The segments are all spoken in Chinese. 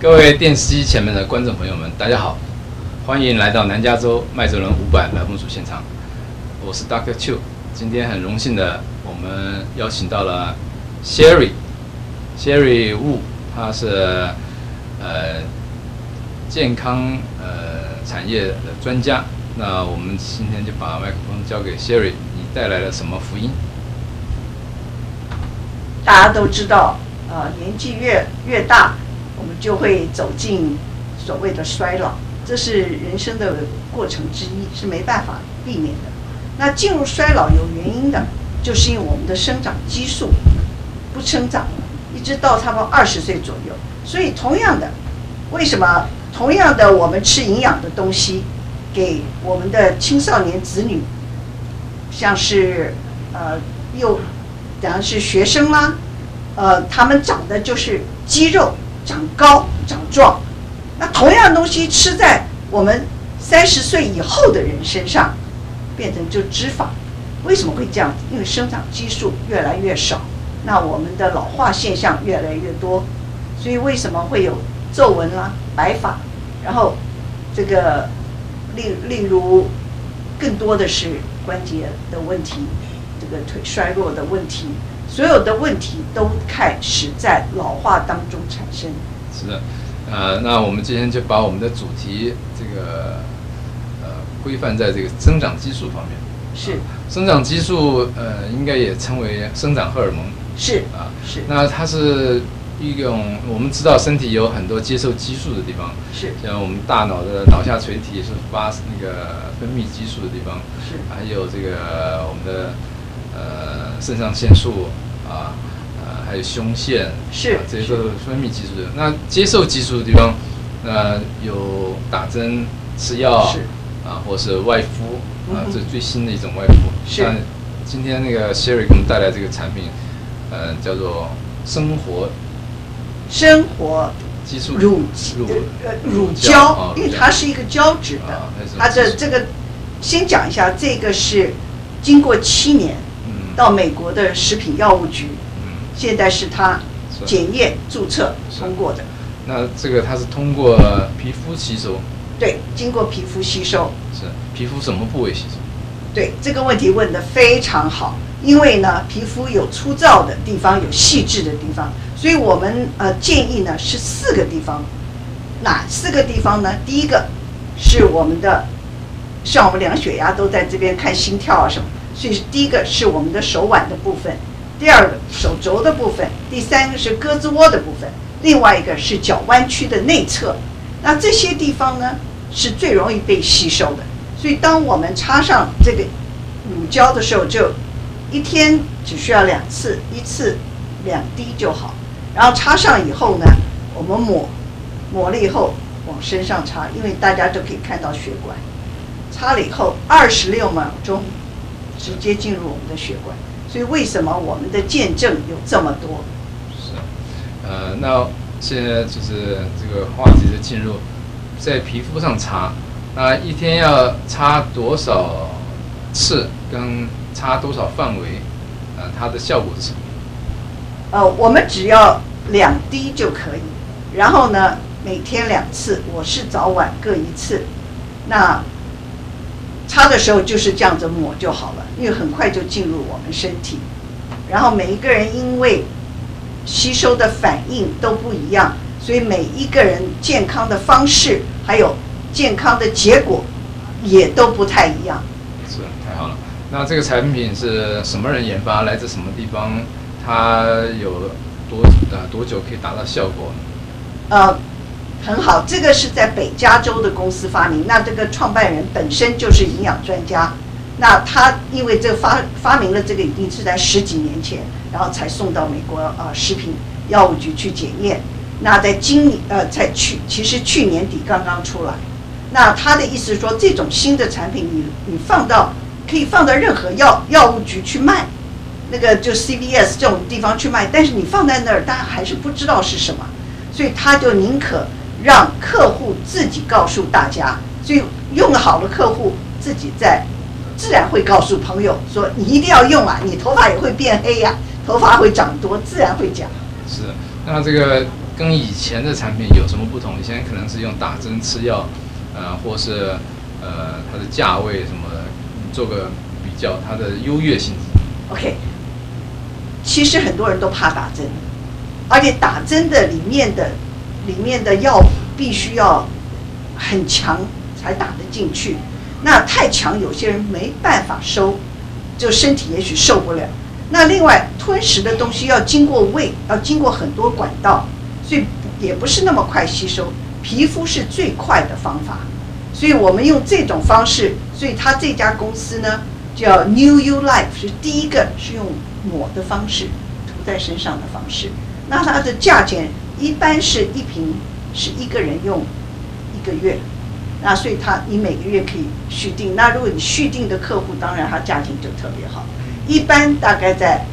各位电视机前面的观众朋友们，大家好，欢迎来到南加州麦哲伦500栏目组现场，我是 Dr. Chu。今天很荣幸的，我们邀请到了 Shirly Wu， 她是健康产业的专家。那我们今天就把麦克风交给 Shirly， 你带来了什么福音？ 大家都知道，年纪越大，我们就会走进所谓的衰老，这是人生的过程之一，是没办法避免的。那进入衰老有原因的，就是因为我们的生长激素不生长了，一直到差不多20岁左右。所以同样的，为什么同样的我们吃营养的东西，给我们的青少年子女，像是是学生啦，他们长的就是肌肉长高长壮。那同样的东西吃在我们30岁以后的人身上，变成就脂肪。为什么会这样子？因为生长激素越来越少，那我们的老化现象越来越多，所以为什么会有皱纹啦、白发，然后这个例如更多的是关节的问题，这个腿衰弱的问题，所有的问题都开始在老化当中产生。 是的，那我们今天就把我们的主题这个规范在这个生长激素方面。 是， 生长激素应该也称为生长荷尔蒙。 是是。那它是一种我们知道身体有很多接受激素的地方， 是像我们大脑的脑下垂体是发那个分泌激素的地方， 是， 还有这个我们的肾上腺素还有胸腺， 是这些都是分泌激素的。那接受激素的地方，有打针、吃药， 是或是外敷，这是最新的一种外敷。 是。 那今天那个 Shirly 给我们带来这个产品，叫做生活激素乳胶，因为它是一个胶质的。它的这个先讲一下，这个是经过7年到美国的食品药物局，现在是它检验注册通过的。 那这个它是通过皮肤吸收？ 对，经过皮肤吸收。 是皮肤什么部位吸收？ 对，这个问题问得非常好。因为呢，皮肤有粗糙的地方，有细致的地方，所以我们建议呢是4个地方。哪4个地方呢？第一个是我们的，像我们量血压都在这边看心跳啊什么，所以第一个是我们的手腕的部分，第2个手肘的部分，第3个是胳肢窝的部分，另外一个是脚弯曲的内侧。那这些地方呢是最容易被吸收的，所以当我们插上这个乳胶的时候，就1天只需要2次，1次2滴就好。然后插上以后呢，我们抹了以后往身上插，因为大家都可以看到血管。插了以后26秒钟，直接进入我们的血管。所以为什么我们的见证有这么多？ 是，那现在就是这个话题的进入，在皮肤上擦，那1天要擦多少次，跟擦多少范围，它的效果是什么？ 我们只要2滴就可以。然后呢，每天2次，我是早晚各1次。那擦的时候就是这样子抹就好了，因为很快就进入我们身体。然后每一个人因为吸收的反应都不一样，所以每一个人健康的方式还有健康的结果也都不太一样。 是，太好了。那这个产品是什么人研发？来自什么地方？它有多久可以达到效果呢？ 很好，这个是在北加州的公司发明。那这个创办人本身就是营养专家。那他因为这发明了这个，已经是在10几年前，然后才送到美国食品药物局去检验。那在其实去年底刚刚出来。那他的意思是说，这种新的产品你可以放到任何药物局去卖，那个就 CVS 这种地方去卖，但是你放在那儿，大家还是不知道是什么，所以他就宁可让客户自己告诉大家，所以用好了客户自己自然会告诉朋友说，你一定要用啊，你头发也会变黑呀，头发会长多，自然会讲。 是，那这个跟以前的产品有什么不同？以前可能是用打针吃药，或是它的价位什么的，你做个比较，它的优越性。 OK， 其实很多人都怕打针，而且打针的里面的药必须要很强才打得进去，那太强有些人没办法收，就身体也许受不了。那另外吞食的东西要经过胃，要经过很多管道，所以也不是那么快吸收。皮肤是最快的方法，所以我们用这种方式。所以他这家公司呢叫 New You Life， 是第一个是用抹的方式，涂在身上的方式。那它的价钱一般是一瓶是一个人用1个月，那所以你每个月可以续订。那如果你续订的客户，当然它价钱就特别好，一般大概在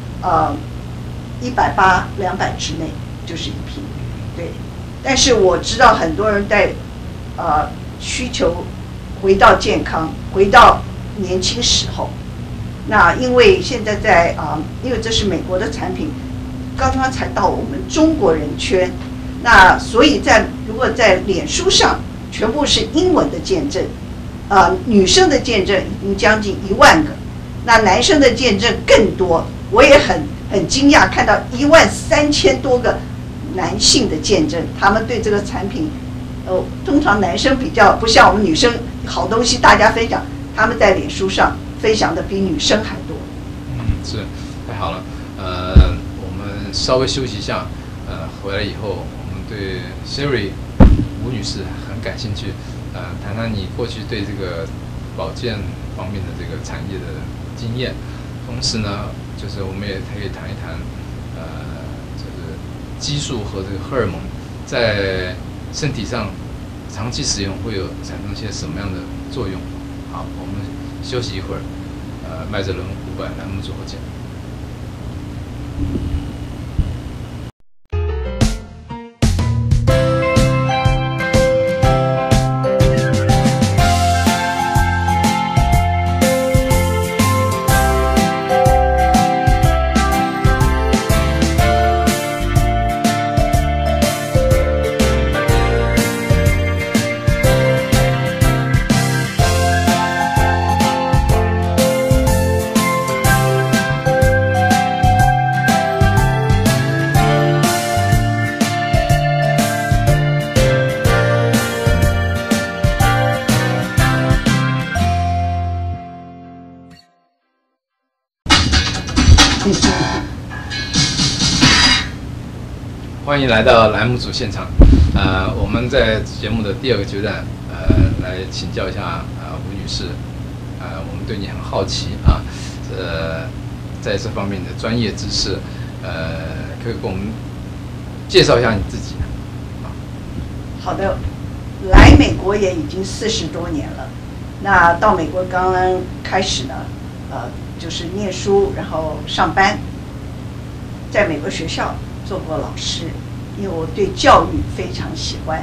180、200之内就是一瓶，对。但是我知道很多人在需求回到健康，回到年轻时候。那因为现在因为这是美国的产品，刚刚才到我们中国人圈，那所以如果在脸书上全部是英文的见证，女生的见证已经将近1万个，那男生的见证更多。我也很惊讶看到13000多个男性的见证，他们对这个产品，通常男生比较不像我们女生，好东西大家分享，他们在脸书上分享的比女生还多。 是，太好了。我们稍微休息一下，回来以后，我们对 Shirley 吴女士很感兴趣，谈谈你过去对这个保健方面的这个产业的经验，同时呢，就是我们也可以谈一谈，就是激素和这个荷尔蒙在身体上长期使用会有产生些什么样的作用？好，我们休息一会儿，麦哲伦500栏目组后见。欢迎来到栏目组现场。我们在节目的第2个阶段，来请教一下吴女士。我们对你很好奇啊，在这方面的专业知识，可以给我们介绍一下你自己。 好的，来美国也已经40多年了。那到美国刚刚开始呢，就是念书，然后上班，在美国学校做过老师，因为我对教育非常喜欢。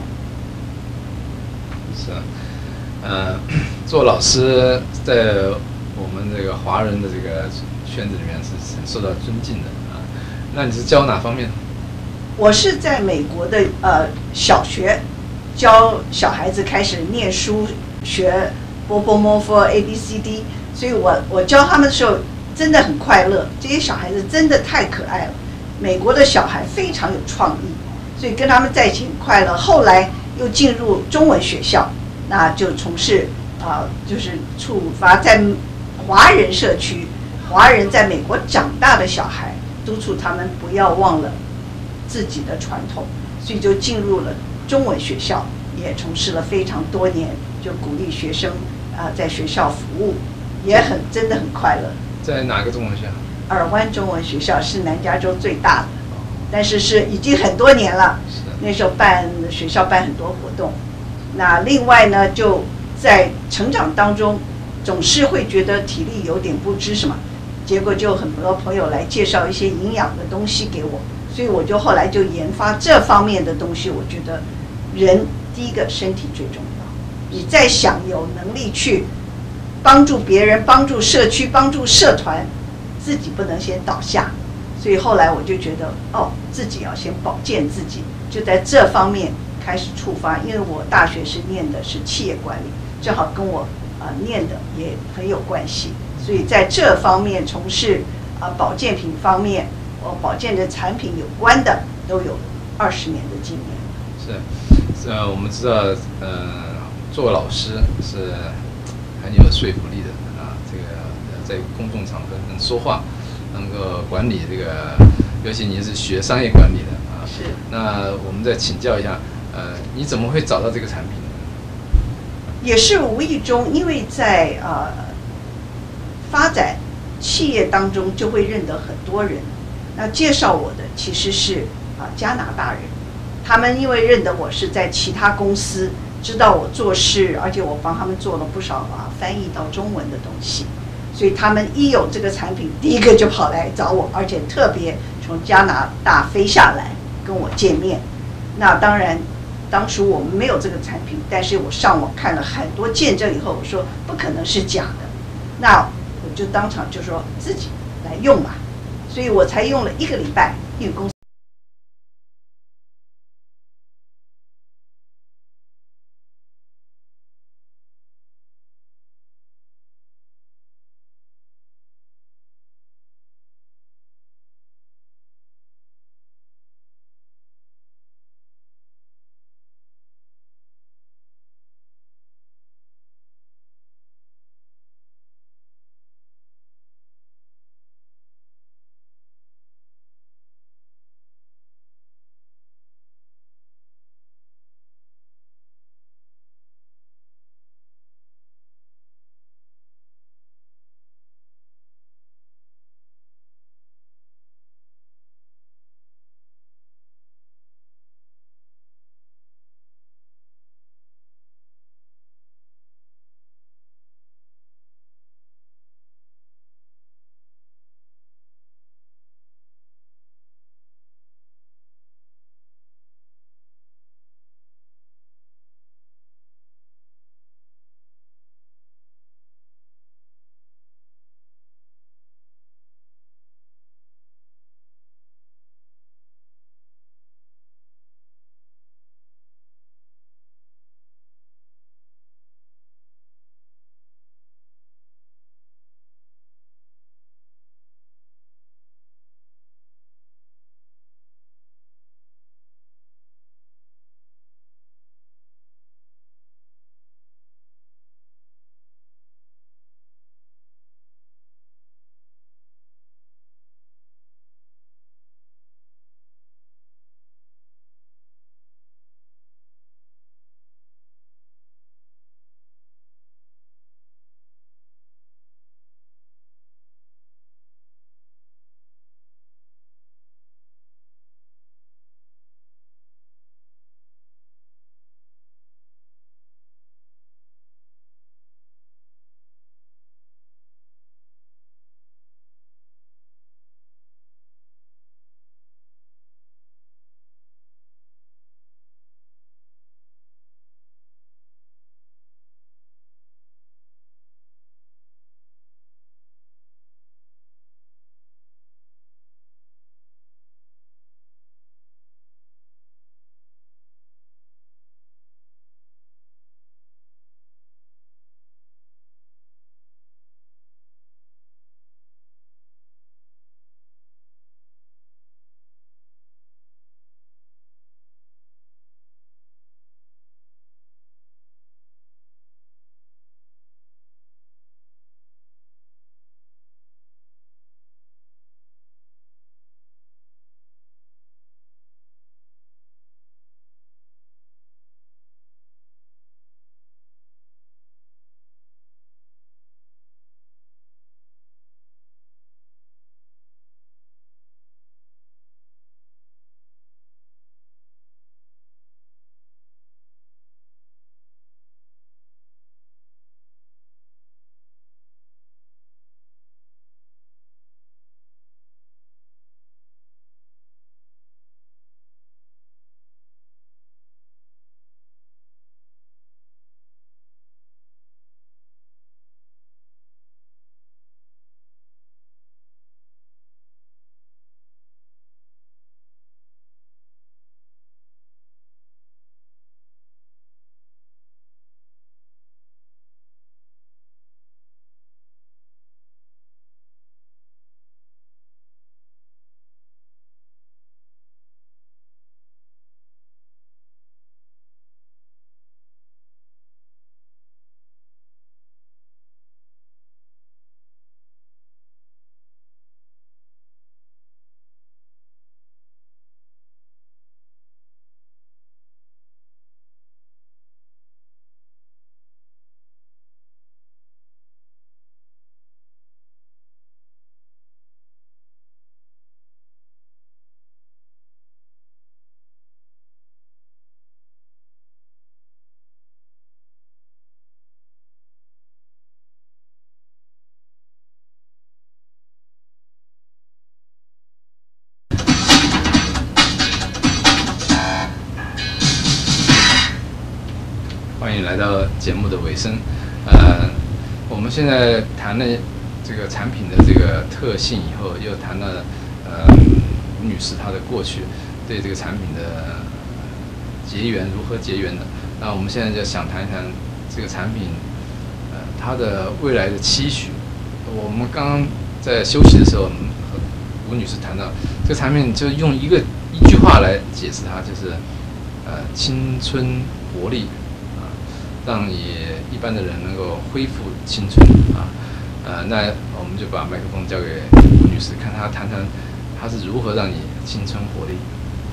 是做老师在我们这个华人的这个圈子里面是很受到尊敬的啊。那你是教哪方面？ 我是在美国的小学教小孩子开始念书，学波波摸佛 ABCD， 所以我教他们的时候真的很快乐。这些小孩子真的太可爱了，美国的小孩非常有创意，所以跟他们在一起很快乐。后来又进入中文学校，那就从事就是处罚在华人社区、华人在美国长大的小孩，督促他们不要忘了自己的传统，所以就进入了中文学校，也从事了非常多年，就鼓励学生在学校服务，也真的很快乐。 在哪个中文学校？ 尔湾中文学校是南加州最大的，但是已经很多年了。那时候学校办很多活动。那另外呢，就在成长当中，总是会觉得体力有点不支什么，结果就很多朋友来介绍一些营养的东西给我，所以我就后来就研发这方面的东西。我觉得人第一个身体最重要，你再想有能力去帮助别人、帮助社区、帮助社团，自己不能先倒下。所以后来我就觉得，自己要先保健自己， 就在这方面开始触发，因为我大学是念的是企业管理，正好跟我念的也很有关系，所以在这方面从事保健品方面，保健的产品有关的都有20年的经验。 是，我们知道，做老师是很有说服力的这个在公众场合能说话，能够管理这个，尤其你是学商业管理的是。 那我们再请教一下，你怎么会找到这个产品呢？ 也是无意中，因为在发展企业当中就会认得很多人。那介绍我的其实是加拿大人，他们因为认得我是在其他公司，知道我做事，而且我帮他们做了不少翻译到中文的东西，所以他们一有这个产品，第一个就跑来找我，而且特别从加拿大飞下来跟我见面。那当然，当初我们没有这个产品，但是我上网看了很多见证以后，我说不可能是假的，那我就当场就说自己来用吧，所以我才用了1个礼拜，因为公司。 欢迎来到节目的尾声。我们现在谈了这个产品的这个特性以后，又谈了吴女士她的过去对这个产品的结缘如何结缘的。那我们现在就想谈一谈这个产品它的未来的期许。我们刚刚在休息的时候，和吴女士谈到这个产品，就用一句话来解释它，就是青春活力啊，让你一般的人能够恢复青春啊。那我们就把麦克风交给吴女士，看她谈谈她是如何让你青春活力。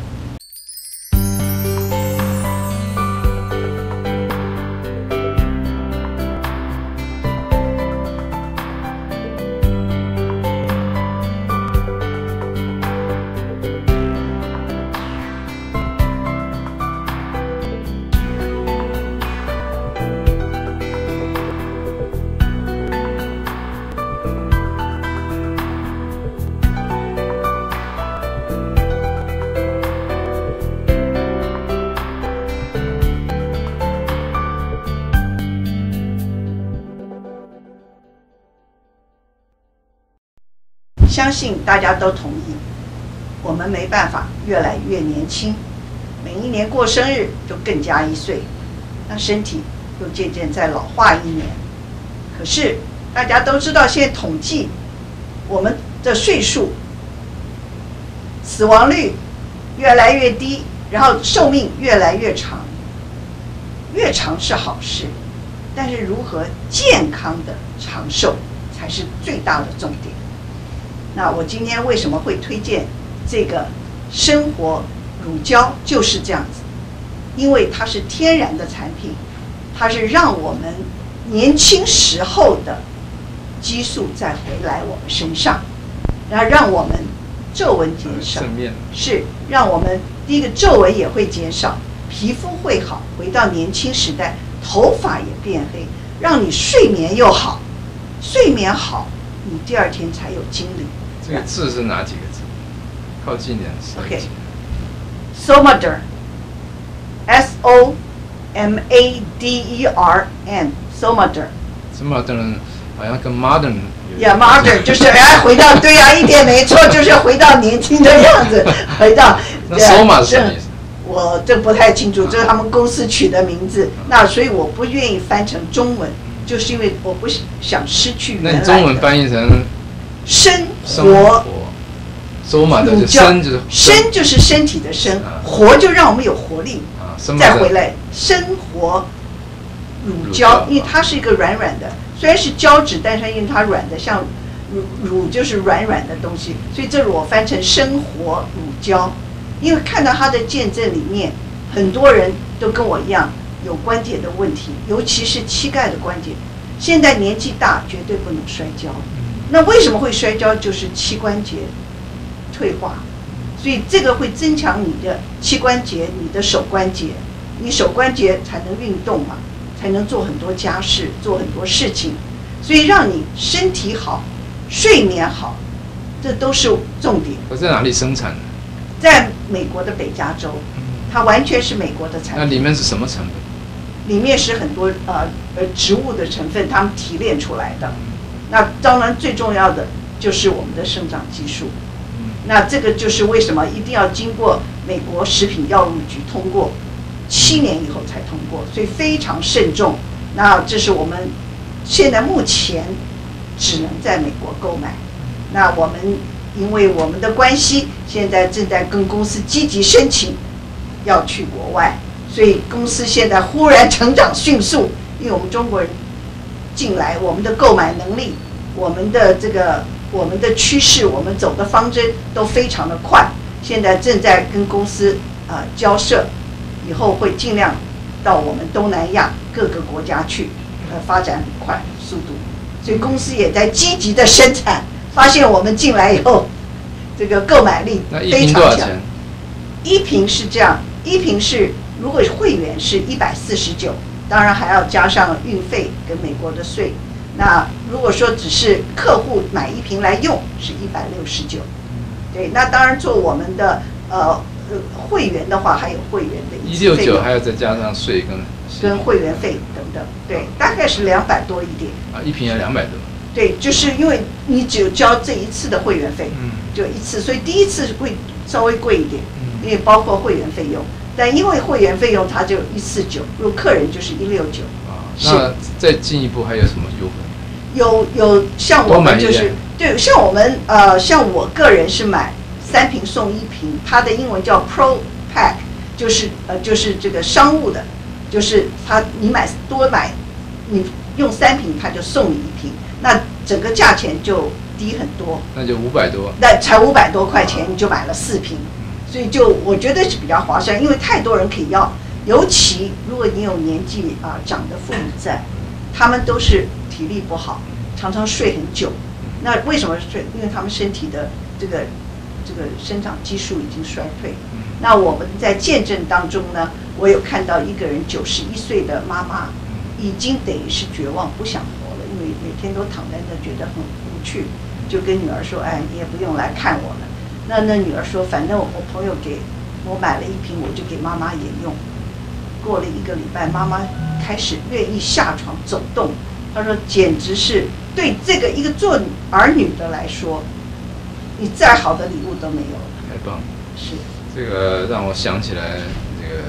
相信大家都同意，我们没办法越来越年轻，每一年过生日就更加1岁，那身体又渐渐在老化1年。可是大家都知道，现在统计我们的岁数，死亡率越来越低，然后寿命越来越长。越长是好事，但是如何健康的长寿才是最大的重点。那我今天为什么会推荐这个生活乳胶，就是这样子，因为它是天然的产品，它是让我们年轻时候的激素再回来我们身上，然后让我们皱纹减少，是让我们第一个皱纹也会减少，皮肤会好，回到年轻时代，头发也变黑，让你睡眠又好，睡眠好，你第2天才有精力。 这个字是哪几个字？靠近点。 OK，Somaderm， S-O-M-A-D-E-R-M，Somaderm。Somaderm 好像跟 modern。 modern 就是回到对呀，一点没错，就是回到年轻的样子，回到。 那 Soma 是什么意思？ 我这不太清楚，这是他们公司取的名字。那所以我不愿意翻成中文，就是因为我不想失去原来的。 那你中文翻译成？ 生活乳胶， 生就是身体的生，活就让我们有活力，再回来生活乳胶，因为它是一个软软的，虽然是胶质，但是因为它软的，像乳就是软软的东西，所以这我翻成生活乳胶。因为看到它的见证里面，很多人都跟我一样有关节的问题，尤其是膝盖的关节，现在年纪大绝对不能摔跤。那为什么会摔跤？就是膝关节退化，所以这个会增强你的膝关节、你的手关节，你手关节才能运动嘛，才能做很多家事、做很多事情，所以让你身体好、睡眠好，这都是重点。 我在哪里生产的？ 在美国的北加州，它完全是美国的产品。 那里面是什么成分？ 里面是很多植物的成分，他们提炼出来的。那当然最重要的就是我们的生长激素，那这个就是为什么一定要经过美国食品药物局通过，7年以后才通过，所以非常慎重。那这是我们现在目前只能在美国购买。那我们因为我们的关系，现在正在跟公司积极申请要去国外，所以公司现在忽然成长迅速，因为我们中国人进来，我们的购买能力，我们的趋势，我们走的方针都非常的快。现在正在跟公司交涉，以后会尽量到我们东南亚各个国家去，发展很快速度。所以公司也在积极的生产，发现我们进来以后，这个购买力非常强。一瓶是这样，一瓶是如果会员是149。当然还要加上运费跟美国的税。那如果说只是客户买1瓶来用，是169。对，那当然做我们的会员的话还有会员的 169还要再加上税跟会员费等等，对，大概是200多一点一瓶要200多。 对，就是因为你只有交这一次的会员费，就一次，所以第一次会稍微贵一点，因为包括会员费用。但因为会员费用它就149，如果客人就是169。 那再进一步还有什么优惠？ 有像我们就是对，像我们像我个人是买3瓶送1瓶，它的英文叫 Pro Pack， 就是这个商务的，就是你多买，你用3瓶它就送你1瓶。那整个价钱就低很多， 那就500多， 那才500多块钱你就买了4瓶，所以我觉得是比较划算，因为太多人可以要，尤其如果你有年纪长的父母在，他们都是体力不好，常常睡很久。那为什么睡？因为他们身体的这个生长激素已经衰退。那我们在见证当中呢，我有看到一个人91岁的妈妈，已经等于是绝望，不想活了。因为每天都躺在那，觉得很无趣，就跟女儿说：“哎，你也不用来看我了。”那女儿说：“反正我朋友给我买了1瓶，我就给妈妈也用。”过了1个礼拜，妈妈开始愿意下床走动。她说：“简直是对这个一个做儿女的来说，你再好的礼物都没有了。” 太棒了！ 是这个让我想起来，这个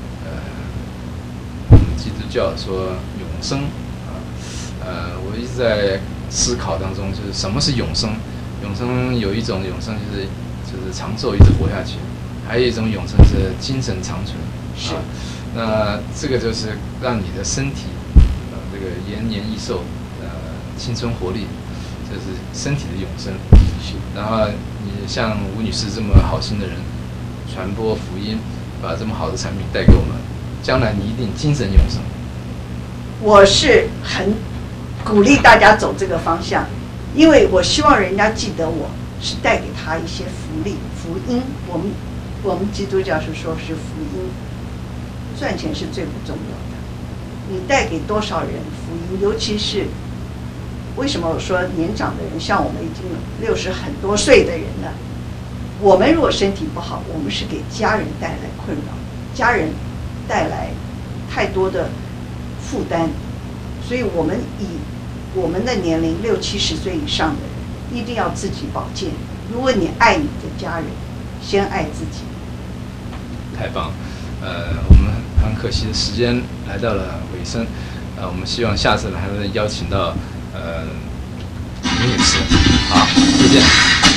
我们基督教说永生。我一直在思考当中，就是什么是永生？永生有一种永生就是长寿一直活下去，还有一种永生是精神长存。 是。 那这个就是让你的身体这个延年益寿，青春活力，这是身体的永生。 是。 然后你像吴女士这么好心的人，传播福音，把这么好的产品带给我们，将来你一定精神永生。 我是很鼓励大家走这个方向，因为我希望人家记得我是带给他一些福利、福音。我们基督教是说是福音，赚钱是最不重要的。你带给多少人福音？尤其是为什么我说年长的人，像我们已经60很多岁的人了，我们如果身体不好，我们是给家人带来困扰，家人带来太多的负担，所以我们以我们的年龄60、70岁以上的人，一定要自己保健。如果你爱你的家人，先爱自己。 太棒！我们很可惜的时间来到了尾声，我们希望下次还能邀请到吴女士。好，再见。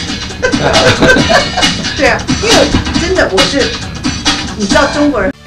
对啊，因为真的你知道中国人。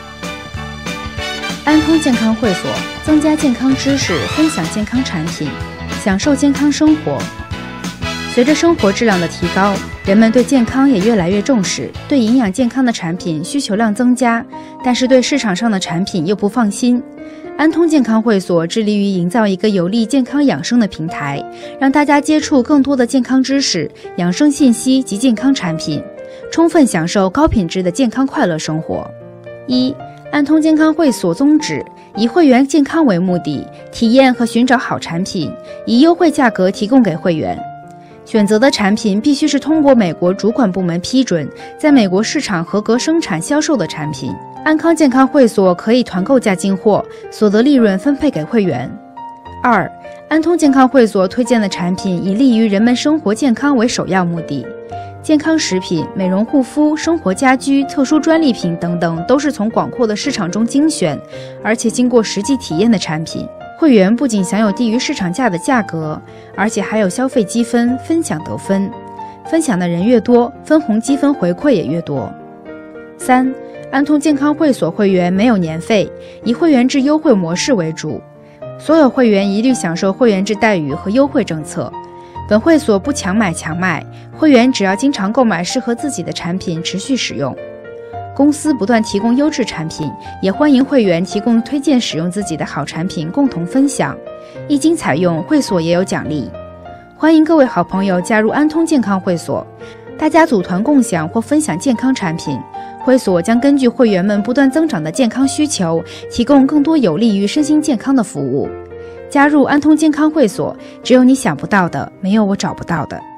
安通健康会所，增加健康知识，分享健康产品，享受健康生活。随着生活质量的提高，人们对健康也越来越重视，对营养健康的产品需求量增加，但是对市场上的产品又不放心。安通健康会所致力于营造一个有利健康养生的平台，让大家接触更多的健康知识、养生信息及健康产品，充分享受高品质的健康快乐生活。安通健康会所宗旨：以会员健康为目的，体验和寻找好产品，以优惠价格提供给会员。选择的产品必须是通过美国主管部门批准，在美国市场合格生产销售的产品。安康健康会所可以团购价进货，所得利润分配给会员。安通健康会所推荐的产品以利于人们生活健康为首要目的。健康食品、美容护肤、生活家居、特殊专利品等等，都是从广阔的市场中精选，而且经过实际体验的产品。会员不仅享有低于市场价的价格，而且还有消费积分、分享得分，分享的人越多，分红积分回馈也越多。安通健康会所会员没有年费，以会员制优惠模式为主，所有会员一律享受会员制待遇和优惠政策。本会所不强买强卖，会员只要经常购买适合自己的产品持续使用。公司不断提供优质产品，也欢迎会员提供推荐使用自己的好产品共同分享，一经采用会所也有奖励。欢迎各位好朋友加入安通健康会所，大家组团共享或分享健康产品，会所将根据会员们不断增长的健康需求，提供更多有利于身心健康的服务。加入安通健康会所，只有你想不到的，没有我找不到的。